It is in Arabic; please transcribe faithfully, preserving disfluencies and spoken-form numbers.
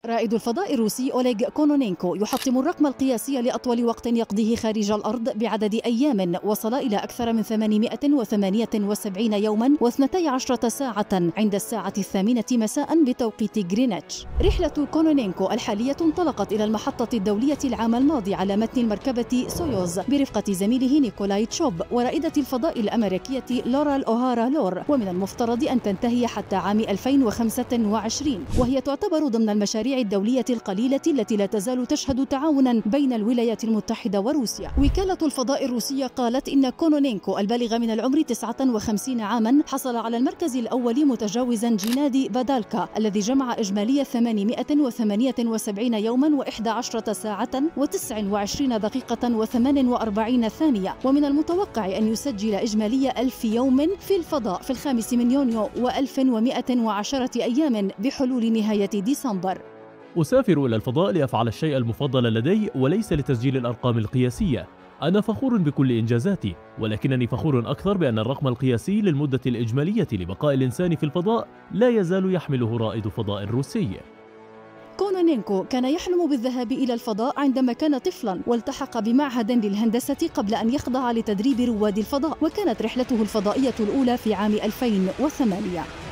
رائد الفضاء الروسي أوليغ كونونينكو يحطم الرقم القياسي لأطول وقت يقضيه خارج الأرض بعدد أيام وصل إلى أكثر من ثمانمائة وثمانية وسبعين يوما واثنتي عشرة ساعة عند الساعة الثامنة مساء بتوقيت غرينتش. رحلة كونونينكو الحالية انطلقت إلى المحطة الدولية العام الماضي على متن المركبة سويوز برفقة زميله نيكولاي تشوب ورائدة الفضاء الأمريكية لورال أوهارا لور، ومن المفترض أن تنتهي حتى عام ألفين وخمسة وعشرين، وهي تعتبر ضمن المشاريع الدولية القليلة التي لا تزال تشهد تعاونا بين الولايات المتحدة وروسيا. وكالة الفضاء الروسية قالت إن كونونينكو البالغ من العمر تسعة وخمسين عاما حصل على المركز الأول متجاوزا جينادي بادالكا الذي جمع إجمالي ثمانمائة وثمانية وسبعين يوما وإحدى عشرة ساعة وتسع وعشرين دقيقة وثمان وأربعين ثانية، ومن المتوقع أن يسجل إجمالي ألف يوم في الفضاء في الخامس من يونيو وألف ومائة وعشرة أيام بحلول نهاية ديسمبر. أسافر إلى الفضاء لأفعل الشيء المفضل لدي وليس لتسجيل الأرقام القياسية. أنا فخور بكل إنجازاتي، ولكنني فخور أكثر بأن الرقم القياسي للمدة الإجمالية لبقاء الإنسان في الفضاء لا يزال يحمله رائد فضاء روسي. كونونينكو كان يحلم بالذهاب إلى الفضاء عندما كان طفلا، والتحق بمعهد للهندسة قبل أن يخضع لتدريب رواد الفضاء، وكانت رحلته الفضائية الأولى في عام ألفين وثمانية.